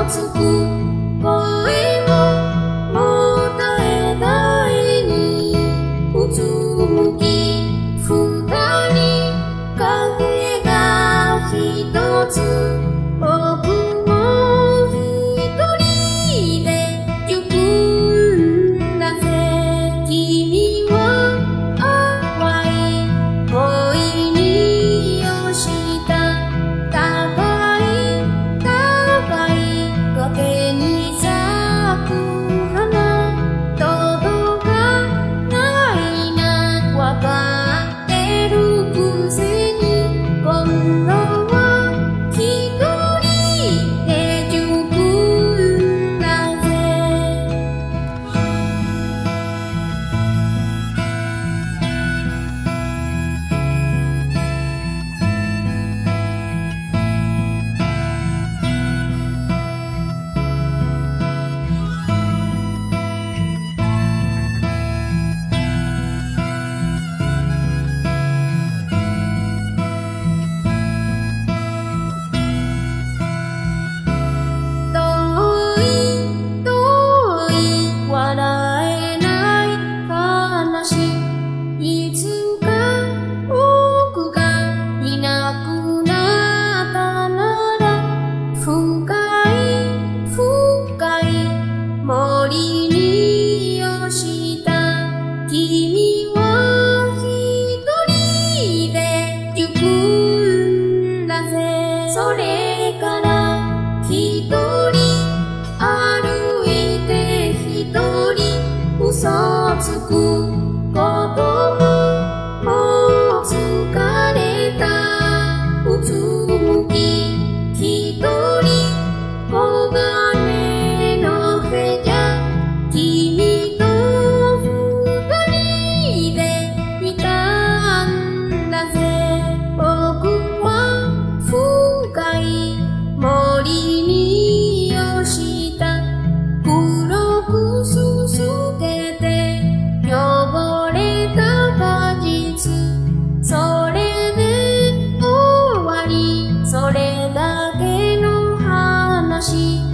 つく声をもたえないにうつむき二人影が一つ僕も一人で行くんだぜ君は淡い恋に落ちた高い高い崖に咲く花届かないなわかってるくせに今度は一人で行くんだぜ遠い遠い笑えない悲しいいつか僕がいなくなったなら深い深い森に落ちた君は一人で行くんだぜそれから一人歩いて一人嘘つくことももう疲れたうつむき一人黄金の部屋君と二人でいたんだぜ僕は深い森に落ちた黒くすすけて汚れた果実それで終わりそれだけの話